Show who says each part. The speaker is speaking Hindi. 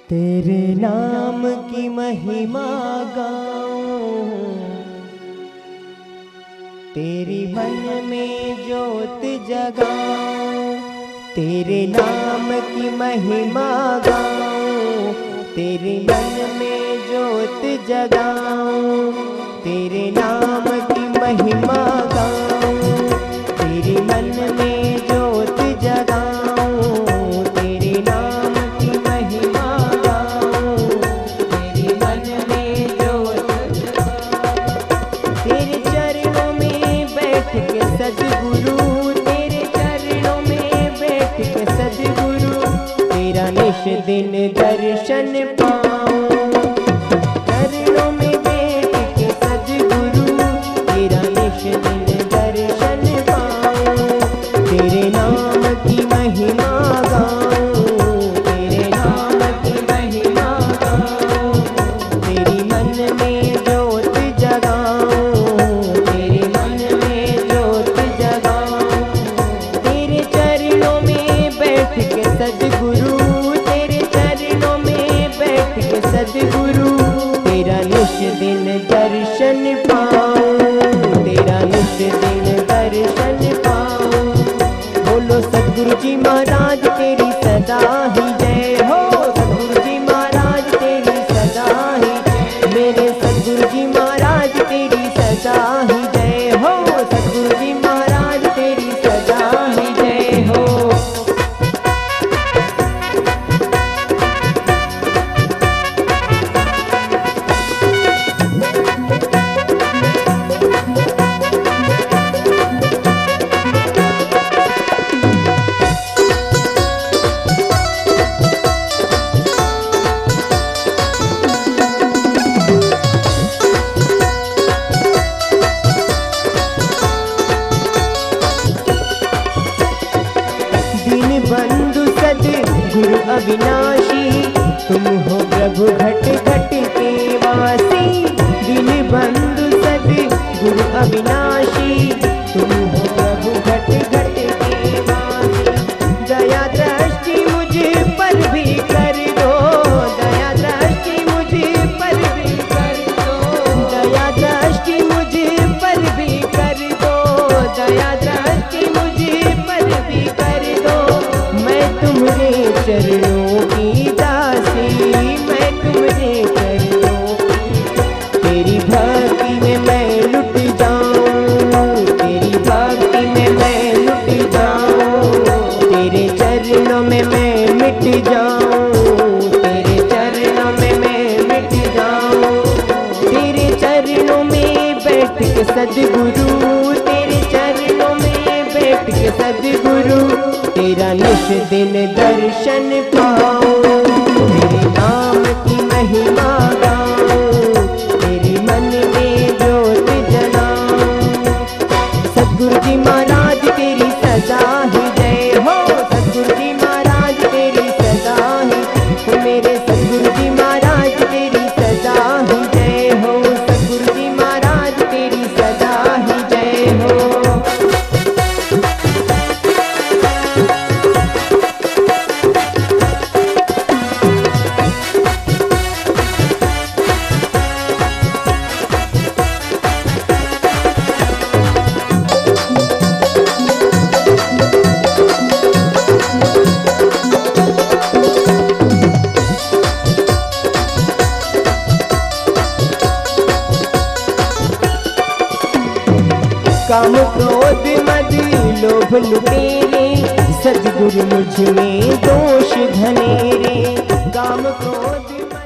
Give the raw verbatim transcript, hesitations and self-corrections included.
Speaker 1: तेरे नाम की महिमा गाऊं, तेरी मन में जोत जगाऊं। तेरे नाम की महिमा गाऊं, तेरे मन में जोत जगाऊं। तेरे नाम की महिमा गाऊं, तेरे मन में जोत जगाऊं। तेरे नाम की महिमा गाऊं, तेरे मन में जोत जगाऊं। तेरे चरणों में बैठ के सद्गुरु, तेरे चरणों में बैठ के सद्गुरु, तेरा निश दिन दर्शन पाऊं। चरणों में बैठ के सद्गुरु, तेरा निश दिन दर्शन पाऊं। तेरे नाम की महिमा गाऊं, तेरे नाम की महिमा गाऊं। तेरी मन में जोत जगाऊं, तेरे मन में जोत जगाऊं। तेरे चरणों में बैठ के सद्गुरु, तेरे चरणों में बैठ के सद्गुरु, तेरा निश दिन दर्शन पाऊं। तेरा निश दिन दर्शन पाऊं। बोलो सद्गुरु जी महाराज तेरी सदा ही जय हो। सद्गुरु जी महाराज तेरी सदा ही जय। मेरे सद्गुरु जी महाराज तेरी सदा ही जय हो। सद्गुरु जी महाराज तेरी सदा ही जय हो। बंधु सद्गुरु अविनाशी, तुम हो प्रभु घट घट के वासी। दीन बंधु सद्गुरु अविनाशी, तुम हो प्रभु घट घट के वासी। दया दृष्टि मुझ पर भी कर दो, दया दृष्टि मुझ पर भी कर दो। दया दृष्टि मुझ पर भी कर दो, दया दृष्टि मुझ पर भी कर दो। मैं तुम्हारे चरणों की दासी, मैं तुम्हारे चरणों की। तेरी भक्ति में मैं लुट जाऊं, तेरी भक्ति में मैं लुट जाऊं। तेरे चरणों में मैं मिट जाऊं, तेरे चरणों में मैं मिट जाऊं। तेरे चरणों में बैठ के सद्गुरु, तेरे चरणों में बैठ के सद्गुरु, तेरा निश दिन दर्शन पाऊं। तेरे नाम की महिमा गाऊं, तेरे मन में जोत जलाऊं। सद्गुरु जी महाराज तेरी सदा ही जय हो। सद्गुरु जी महाराज तेरी सदा ही, मेरे सद्गुरु जी महाराज तेरी सदा ही जय हो। सद्गुरु जी महाराज तेरी सदा ही जय हो। काम क्रोध मद लोभ लुटेरे, सद्गुरु मुझ में दोष धनेरे। काम क्रोध